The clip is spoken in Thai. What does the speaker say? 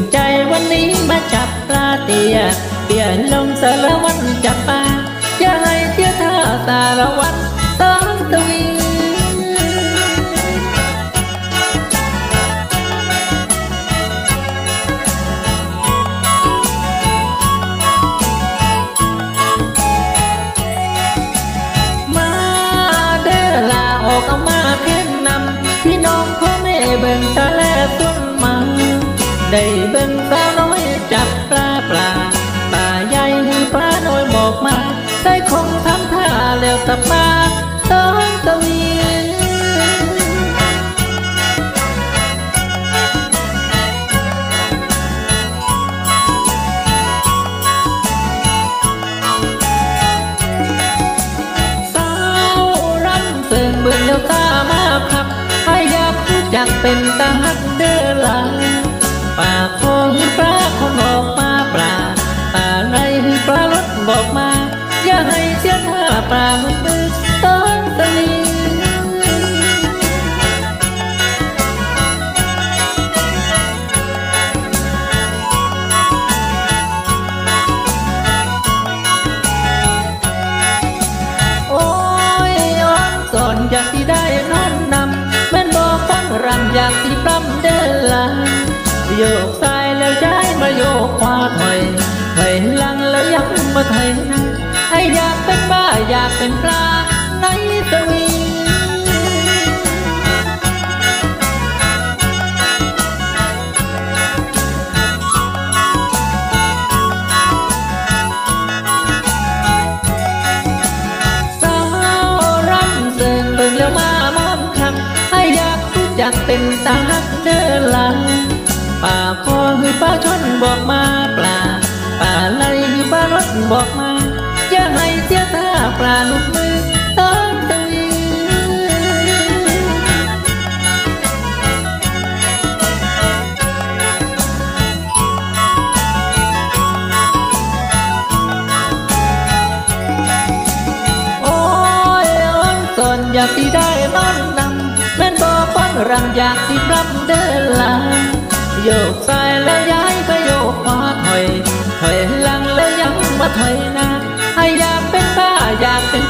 ใจวันนี้มาจับปลาเตียเปลี่ยนลงสารวันจับปลาอย่าให้เที่ยวท่าสารวันต้องตะวีมาเด้อลาออกเอามาเพ่นนำพี่น้องพ่อแม่เบิ่งตาแลต้นมาได้เบิ่งสาวน้อยจับปลาปลาใหญ่ให้ปลาน้อยบอกมาได้คงทำท่าแล้วตับมาต้องตะวีสาวรำเสื่องเบิ่งแล้วตามาขับให้อยากรู้จักเป็นตาฮักเด้อลาปากคงปลาคงออกมาปลาอะไรให้ปลารถบอกมาอย่าให้เสียท่าปลาหมึกมือต้องตะลีโอ้ยอ่อนสอนอยากที่ได้นอนนำแม่นบอกฟังรำอยากที่ปล้ำเดินลาโยกซ้ายแล้วย้ายมาโยกขวาถอยหลังแล้วยังมาถอยหน้าให้อยากเป็นบ้าอยากเป็นปลาในตะวีสาวรำเสื่องเบิ่งแล้วมามอมคำให้อยากรู้จักเป็นตาฮักเดินหลังป่าคอคือปลาช่อนบอกมาปลาไหลคือปลารถบอกมาอย่าให้เสียท่าปลาลุกมือต้องตะวีโอ้ยอ่อนสอนอยากที่ได้นอนนำแม่นบอกฟังรำอยากที่ปล้ำเดินลาโยกซ้ายแล้วย้ายไปโยกขวาถอยหลังแล้วยังมาถอยหน้าให้อยากเป็นบ้าอยากเป็น